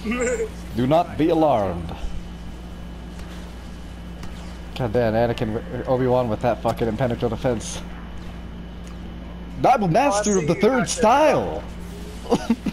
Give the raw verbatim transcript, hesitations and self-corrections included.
Do not be alarmed. God damn, Anakin, Obi-Wan with that fucking impenetrable defense. I'm a master Oh, of the third style!